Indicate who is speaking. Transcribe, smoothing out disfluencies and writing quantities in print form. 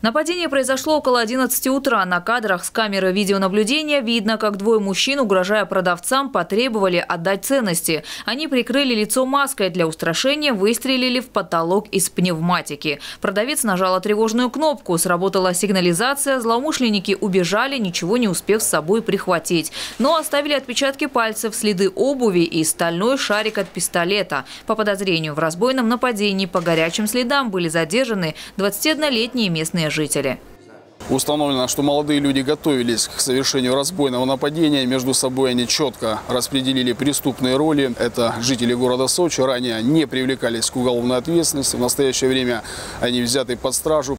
Speaker 1: Нападение произошло около 11 утра. На кадрах с камеры видеонаблюдения видно, как двое мужчин, угрожая продавцам, потребовали отдать ценности. Они прикрыли лицо маской, для устрашения выстрелили в потолок из пневматики. Продавец нажала тревожную кнопку, сработала сигнализация, злоумышленники убежали, ничего не успев с собой прихватить. Но оставили отпечатки пальцев, следы обуви и стальной шарик от пистолета. По подозрению в разбойном нападении по горячим следам были задержаны 21-летние местные жители.
Speaker 2: Установлено, что молодые люди готовились к совершению разбойного нападения. Между собой они четко распределили преступные роли. Это жители города Сочи. Ранее не привлекались к уголовной ответственности. В настоящее время они взяты под стражу.